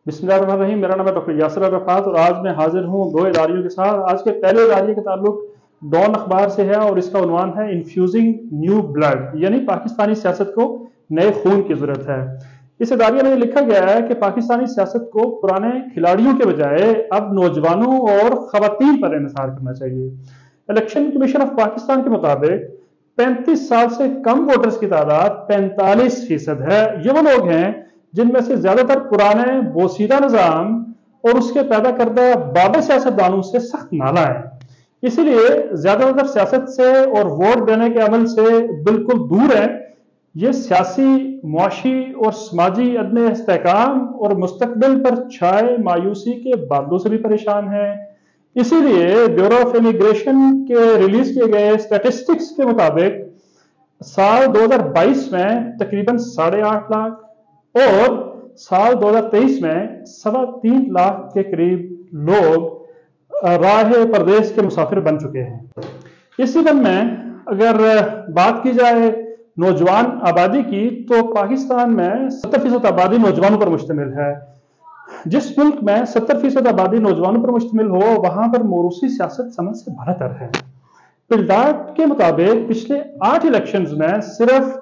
बिस्मिल्लाहिर्रहमानिर्रहीम। मेरा नाम है डॉक्टर यासिर अरफात और आज मैं हाजिर हूँ दो इदारियों के साथ। आज के पहले इदारे का ताल्लुक डॉन अखबार से है और इसका उन्वान है इन्फ्यूजिंग न्यू ब्लड, यानी पाकिस्तानी सियासत को नए खून की जरूरत है। इस इदारे में लिखा गया है कि पाकिस्तानी सियासत को पुराने खिलाड़ियों के बजाय अब नौजवानों और खवातीन पर इन्हिसार करना चाहिए। इलेक्शन कमीशन ऑफ पाकिस्तान के मुताबिक 35 साल से कम वोटर्स की तादाद 45% है। ये वो लोग हैं जिनमें से ज्यादातर पुराने बोसीदा निजाम और उसके पैदा करदा बाबे सियासतदानों से सख्त नाला है। इसीलिए ज्यादातर सियासत से और वोट देने के अमल से बिल्कुल दूर है। ये सियासी, मुआशी और समाजी अदम इस्तेहकाम और मुस्तकबिल पर छाए मायूसी के बादलों से भी परेशान है। इसीलिए ब्यूरो ऑफ इमिग्रेशन के रिलीज किए गए स्टैटिस्टिक्स के मुताबिक साल 2022 में तकरीबन 8.5 लाख और साल 2023 में 3.25 लाख के करीब लोग राह परदेश के मुसाफिर बन चुके हैं। इसी वन में अगर बात की जाए नौजवान आबादी की, तो पाकिस्तान में 70% आबादी नौजवानों पर मुश्तमिल है। जिस मुल्क में 70% आबादी नौजवानों पर मुश्तमिल हो, वहां पर मोरूसी सियासत समझ से भरतर है। पिलडाट के मुताबिक पिछले 8 इलेक्शंस में सिर्फ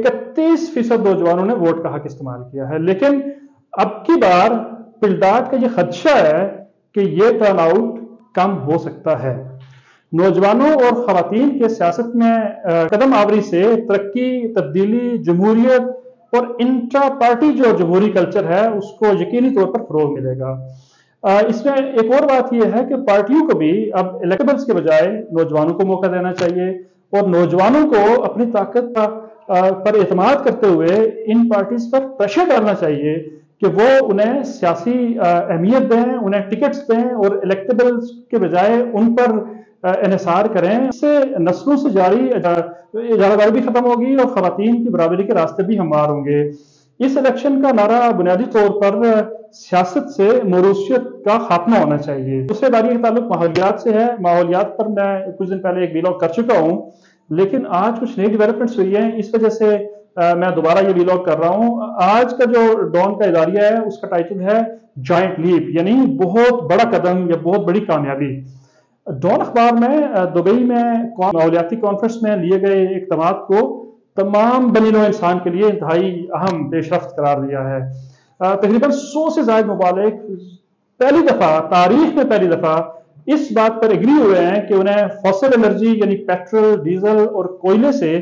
31% नौजवानों ने वोट का हक इस्तेमाल किया है। लेकिन अब की बार पिलडाट का यह खदशा है कि यह टर्नआउट कम हो सकता है। नौजवानों और खवातीन के सियासत में कदम आवरी से तरक्की, तब्दीली, जमहूरियत और इंट्रा पार्टी जो जमहूरी कल्चर है उसको यकीनी तौर पर फरोग मिलेगा। इसमें एक और बात यह है कि पार्टियों को भी अब इलेक्टेबल्स के बजाय नौजवानों को मौका देना चाहिए और नौजवानों को अपनी ताकत पर एतमाद करते हुए इन पार्टीज पर प्रेशर डालना चाहिए कि वो उन्हें सियासी अहमियत दें, उन्हें टिकट्स दें और इलेक्टेबल्स के बजाय उन पर इन्हिसार करें। इससे नस्लों से जारी इजारादारी भी खत्म होगी और खवातीन की बराबरी के रास्ते भी हमवार होंगे। इस इलेक्शन का नारा बुनियादी तौर पर सियासत से मोरूसियत का खात्मा होना चाहिए। दूसरे इदारे का ताल्लुक माहौलियात से है। माहौलियात पर मैं कुछ दिन पहले एक व्लॉग कर चुका हूं, लेकिन आज कुछ नई डेवलपमेंट्स हुई हैं, इस वजह से मैं दोबारा ये व्लॉग कर रहा हूं। आज का जो डॉन का इदारिया है उसका टाइटल है जॉइंट लीप, यानी बहुत बड़ा कदम या बहुत बड़ी कामयाबी। डॉन अखबार में दुबई में माहौलियाती कॉन्फ्रेंस में लिए गए इक़दामात को तमाम बनी नौ इंसान के लिए इंतहाई अहम पेशरफ्त करार दिया है। तकरीबन 100 से ज्यादा ममालिक पहली दफा तारीख में पहली दफा इस बात पर एग्री हुए हैं कि उन्हें फॉसिल एनर्जी यानी पेट्रोल, डीजल और कोयले से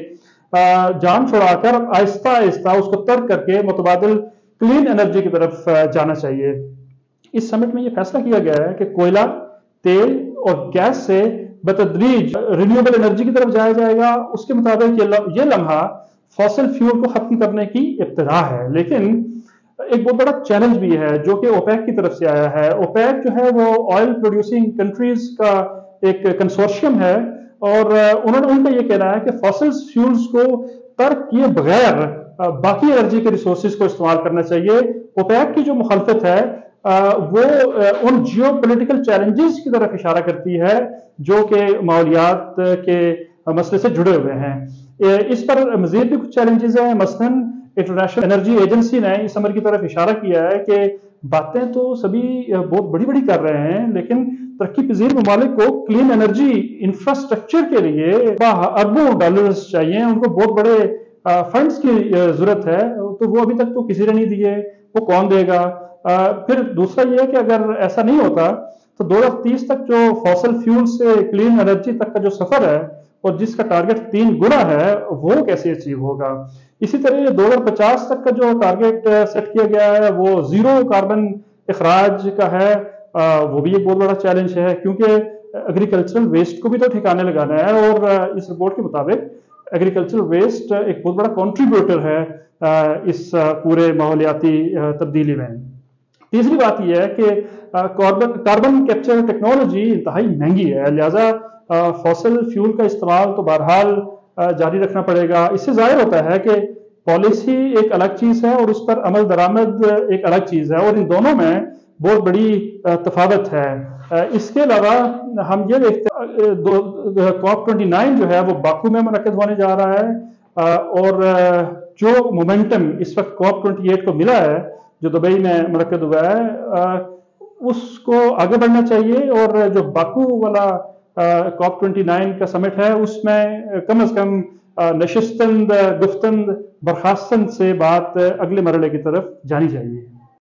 जान छुड़ाकर आहिस्ता आहिस्ता उसको तर्क करके मुतबादिल क्लीन एनर्जी की तरफ जाना चाहिए। इस समिट में यह फैसला किया गया है कि कोयला, तेल और गैस से बतदरीज रिन्यूएबल एनर्जी की तरफ जाया जाएगा। उसके मुताबिक ये लम्हा फॉसिल फ्यूल को खत्म करने की इब्तिदा है। लेकिन एक बहुत बड़ा चैलेंज भी है जो कि ओपेक की तरफ से आया है। ओपेक जो है वो ऑयल प्रोड्यूसिंग कंट्रीज का एक कंसोर्शियम है और उनका ये कहना है कि फॉसिल फ्यूल्स को तर्क किए बगैर बाकी एनर्जी के रिसोर्सेज को इस्तेमाल करना चाहिए। ओपेक की जो मुखालफत है वो उन जियो पोलिटिकल चैलेंजेस की तरफ इशारा करती है जो कि माहौलियात के मसले से जुड़े हुए हैं। इस पर मजीद भी कुछ चैलेंजेस हैं। मसलन इंटरनेशनल एनर्जी एजेंसी ने इस अमर की तरफ इशारा किया है कि बातें तो सभी बहुत बड़ी बड़ी कर रहे हैं, लेकिन तरक्की पजीर ममालिक को क्लीन एनर्जी इंफ्रास्ट्रक्चर के लिए अरबों डॉलर्स चाहिए। उनको बहुत बड़े फंड्स की जरूरत है, तो वो अभी तक तो किसी ने नहीं दिए, वो कौन देगा। फिर दूसरा ये है कि अगर ऐसा नहीं होता तो 2030 तक जो फॉसिल फ्यूल से क्लीन एनर्जी तक का जो सफर है और जिसका टारगेट 3 गुना है, वो कैसे अचीव होगा। इसी तरह 2050 तक का जो टारगेट सेट किया गया है वो जीरो कार्बन इखराज का है। वो भी एक बहुत बड़ा चैलेंज है क्योंकि एग्रीकल्चरल वेस्ट को भी तो ठिकाने लगाना है और इस रिपोर्ट के मुताबिक एग्रीकल्चरल वेस्ट एक बहुत बड़ा कंट्रीब्यूटर है इस पूरे माहौलियाती तब्दीली में। तीसरी बात यह है कि कार्बन कैप्चर टेक्नोलॉजी इंतहाई महंगी है, लिहाजा फॉसिल फ्यूल का इस्तेमाल तो बहरहाल जारी रखना पड़ेगा। इससे जाहिर होता है कि पॉलिसी एक अलग चीज है और उस पर अमल दरामद एक अलग चीज है और इन दोनों में बहुत बड़ी तफावत है। इसके अलावा हम ये देखते हैं COP29 जो है वो बाकू में मुनक्किद होने जा रहा है और जो मोमेंटम इस वक्त COP28 को मिला है جو دبئی میں منعقد ہوا ہے اس کو آگے بڑھنا چاہیے، اور جو باکو والا COP 29 کا سمٹ ہے اس میں کم از کم نشستند گفتند برخاستند سے بات اگلے مرحلے کی طرف جانی چاہیے۔